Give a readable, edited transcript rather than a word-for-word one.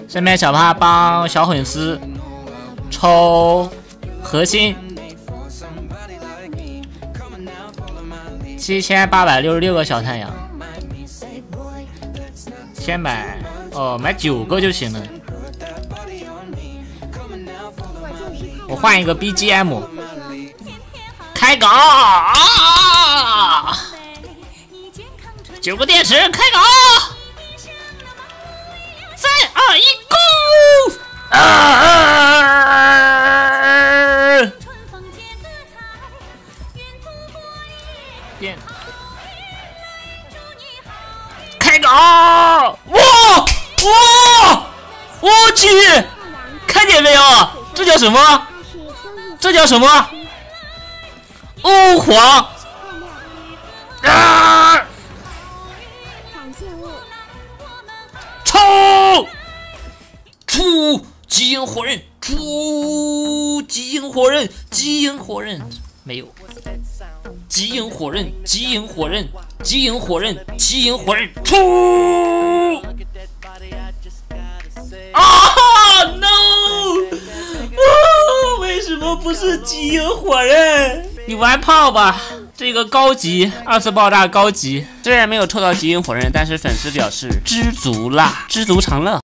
下面小帕帮小粉丝抽核心，7866个小太阳，先买买9个就行了。我换一个 BGM， 开搞啊！9个电池开搞，3、2、1 ，Go！ 变，开搞！我去！看见没有？这叫什么？这叫什么？欧皇！出极阴火刃，出极阴火刃，极阴火刃没有，极阴火刃，极阴火刃，极阴火刃，极阴火刃，出！啊 ，no！ 为什么不是极阴火刃？你玩炮吧，这个高级2次爆炸高级，虽然没有抽到极阴火刃，但是粉丝表示知足啦，知足常乐。